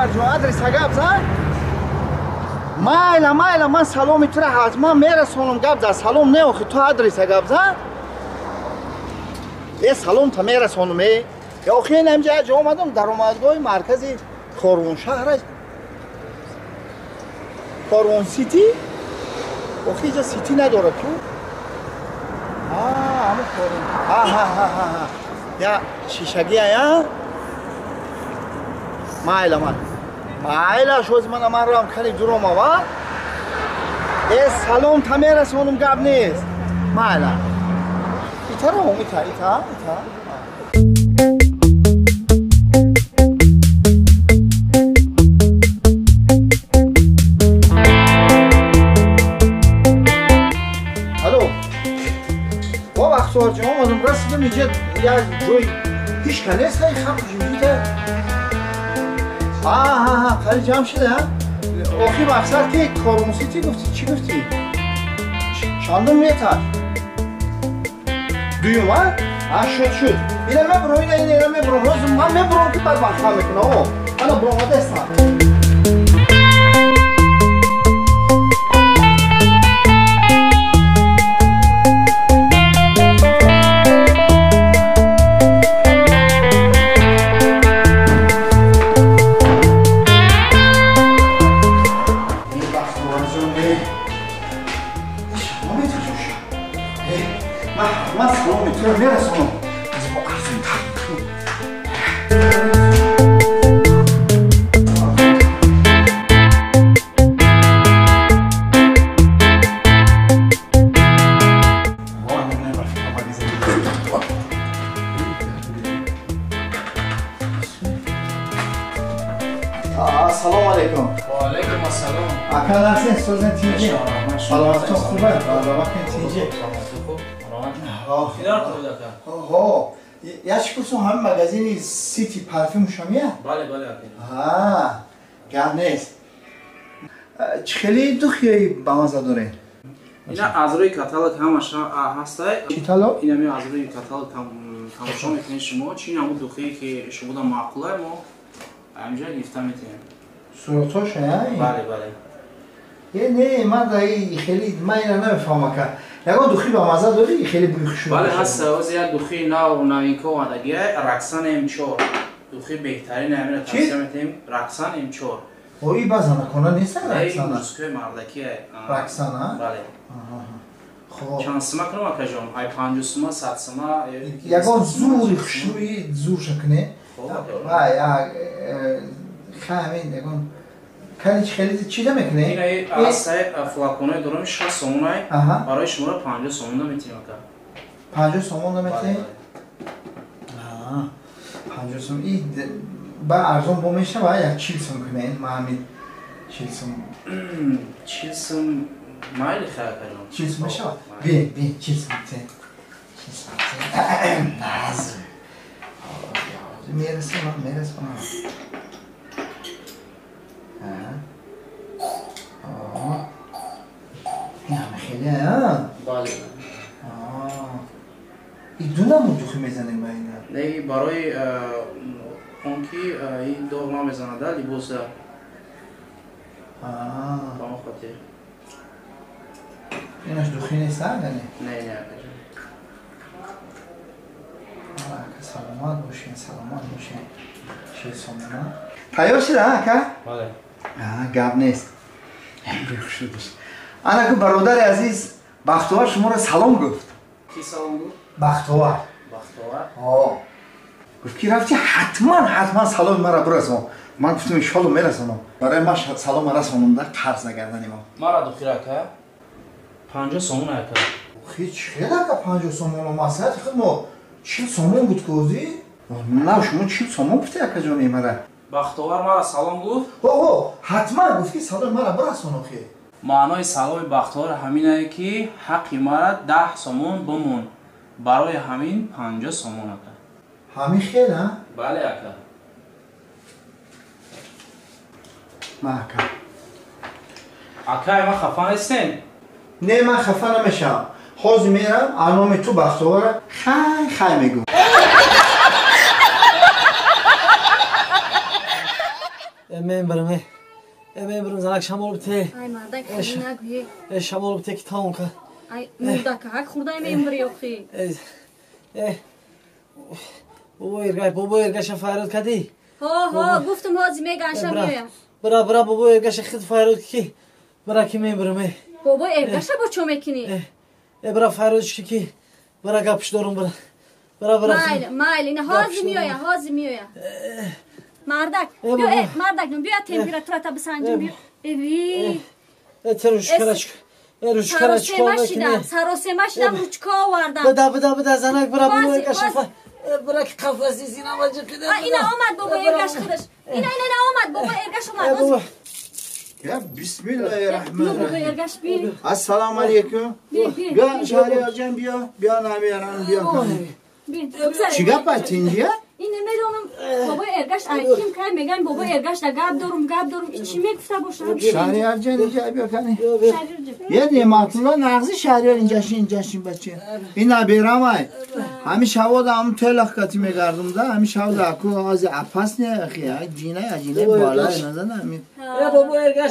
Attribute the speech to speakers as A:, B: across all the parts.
A: جو آدرس گپ زد مایلا من سلام تو را حتما میرسونم گپ زد سلام نه آخه تو آدرس گپ زد یه سلام تا میرسونم یا آخه این همجا جا آمدم در اومدگاه مرکز کاروان شهر کاروان سیتی آخه اینجا سیتی نداره تو همه کاروان یا شیشگی یا مایلا شوز من رو هم کنی دروم آوا ای سلام تا میرسونم گپ نیست مایلا ایتا رو هم ایتا الو با بختوار جمع آمدم رسیدم اینجا یه جوی هیچ کنیست هایی خب جویده خیلی جمع شده آخی مقصد که کاروان سیتی گفتی چی گفتی؟ چندم میتر؟ دویم ها؟ شد اینه میبرم اینه میبرم روز من میبرم که بعد وقت میکنم انا برام دستم من سلام تو رو میرسونم از با ارزون السلام علیکم
B: و علیکم السلام
A: اکا نرسین سوزن تیجی سلامتون خوبه سلامتون تیجی
B: اداره کنید
A: ها یاش کورسون همه مگزینی سیتی پرفیوم شمیه
B: بله اکید
A: گپ نیست خیلی دخیایی با مزه داره
B: اینا از روی کاتالوگ همش هسته
A: کاتالوگ
B: اینا می از روی کاتالوگ تماشا میکنید شما چی همون دخیی که شما دا معقوله ما همینجا گرفته میتونیم
A: صورتاش
B: بله
A: یه نه من دایی خیلی من اینا نمیفهمم که یکان دخی با مزه داری خیلی بوی خوشبو
B: بله هست از یک دخی نو نوینکو آمدگیه رقصان امچور دخی بهترین همین توصیه میتونیم رقصان امچور
A: اوی بازم کنه نیست
B: این
A: رقصانه
B: موسیقی مردکیه
A: رقصانه
B: بله
A: خب
B: چند سما کنم اکا جان های 5 سما 7 سما
A: یکان زوری خوشبوی زور شکنه همین یکان خیلی چیده میکنه
B: این هسته فلاکونه دارم 6 سومونه برای شما رو 50 سومونه میتونیم اکا
A: 50 سومونه میتونیم 50 سوم این با ارزان بومیشه و یک 40 سوم کنه این ما همین 40 سوم
B: 40 سوم مایل خیلی کنم
A: 40 سوم میشه بین 40 سوم میتونیم 40 سوم میتونیم نازم میرسونم این همه خیلی
B: بله
A: این دو نمون دوخی میزنیم با اینه
B: نه برای اونکی این دو ما میزنه در لیبوس در با ما خاطر
A: اینش دوخی نیست نه؟
B: نه
A: سلامت باشین چه سامونه تیار شده که؟
B: بله
A: گپ نیست انا که برادر عزیز بختوار شما را سلام گفت
B: کی سلام گفت؟
A: بختوار گفت که رفتی حتما سلام مرا برسون من گفتم انشالله میرسونم برای ما سلام رسوننده قرض نگردنی ما
B: را دخیره که 50 سومون اکا
A: هیچ خیلی که 50 سومون مسئله خود ما 40 سومون بود کوزی؟ نه شما 40 سومون گفتی اکا جانی مرا
B: بختوار مرا سلام گفت؟
A: حتما گفتی سلام مرا برسون آخی
B: معنای سلام بختوار همینه که حقی مرا 10 سومون بمون برای همین 50 سومون اکا
A: همین خیلی ها؟
B: بله اکا
A: ما اکا
B: اکا ما خفا نیستین؟
A: نه من خفا نمیشم خوز میرم انام تو بختوار خیلی میگو
C: من برم من برم زنک شمال بته
D: ای مردک خیلی نگویی
C: شمال بته که تاون که
D: ای مردک هک خورده من بری اخی
C: بابا ارگش فراد کدی
D: ها گفتم هازی میگنشم میایم
C: برا بابا ارگش خد فراد کی برا کی من برم
D: بابا ارگش با چو میکنی
C: برا فرادش کی برا گپش دارم برا
D: مایل این هازی میایم مردک بیا تمپراتور تا بسنجیم بیا اوی
C: روش
D: مشیدم روچکا آوردم
C: بده زنک برا بابا ارگش برا که قفصی سینه واجه کده
D: اینا آمد بابا ارگش خودش اینا آمد بابا ارگش اومد
A: Ya Bismillahirrahmanirrahim. Assalamu alaikum. Bia Şahriye Can bia namiyaran bia kanı. Çıga patinci?
D: این نمیدونم بابا ارگش کیم کار میگن بابا ارگش دا گاب دارم چی میگفته باشم
A: Şahriye Can اینجا bia kanı. یه نعمتullah نغزی شهریار اینجاشین بچه. این نبیرامای. همیش هوا دا هم تلخ کتی میگردم دا همیش هوا دا اکو از اپاس نه اخی جینه بالای نزن همین.
C: بابا ارگش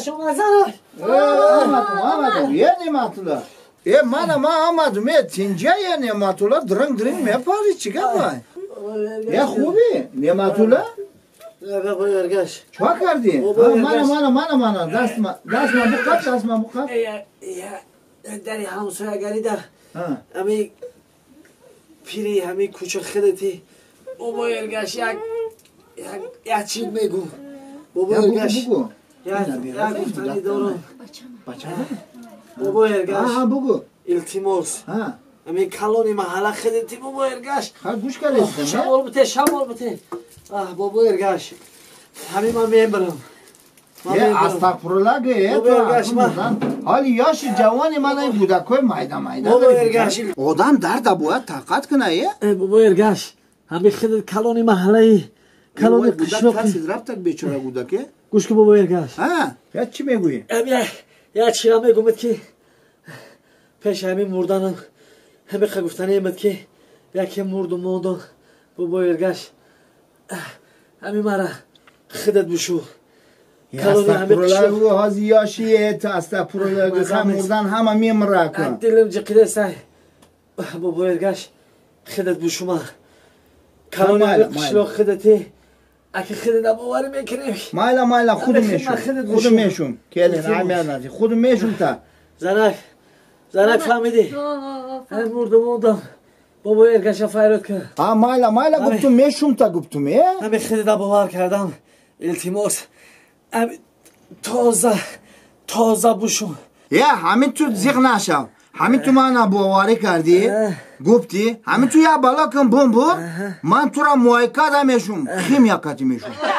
A: آمدم یه نعمتullah. ما آمدم تینجا یه نعمتullah درنگ میپاری چیکار باید؟ یه خوبی نعمتullah؟
C: بابا ارگش
A: چه کردی؟ من دست ما بکن
C: داری همسایه گری در همی پیری همی کوچه خدتی بابا ارگش یک چیز میگو بابا ارگش یک گفتنی دارم بابا ارگش
A: بگو
C: التماس همی کلونی محله خدتی بابا ارگش
A: گوش کردی؟
C: شمال بته بابا ارگش همی من میبرم
A: استغفرالله حالی یاشی جوانی من این بودکوی مایده
C: بابا ارگش
A: آدم درد باید طاقت کنه
C: بابا ارگش همی خدت کلونی محله کلونی قشناقی
A: رفتک بیچاره بودکه
C: گوش که بابا ارگش
A: یا چی میگویی؟
C: یا چی هم میگومد که پیش همی مردنم همی خگفتنه ایمد که یکی مرد و موندن بابا ارگش همی مرا خدت بشو
A: استغفرالله هازی یاشیه تا استغفرالله هم مردن همه میمره کن
C: دلم جقیده سای بابا ارگش خدت بشو ما کلونی همی قشلاق خدتی اگه خدت باوری میکنیم
A: مایلا خودم میشم کلی نمیاد نزی خودم میشم تا
C: زنک فهمیدی هم مردم موندم بابا ارگش فایرات که
A: مایلا گفتم میشم تا گفتم
C: همه خدت باور کردم التماس تازه بشو
A: همین تو زیغ نشو همین تو من باوری کردی گفتی همین تو یا بالا کن بوم من تو را موایکا دا میشم خیم یکاتی میشم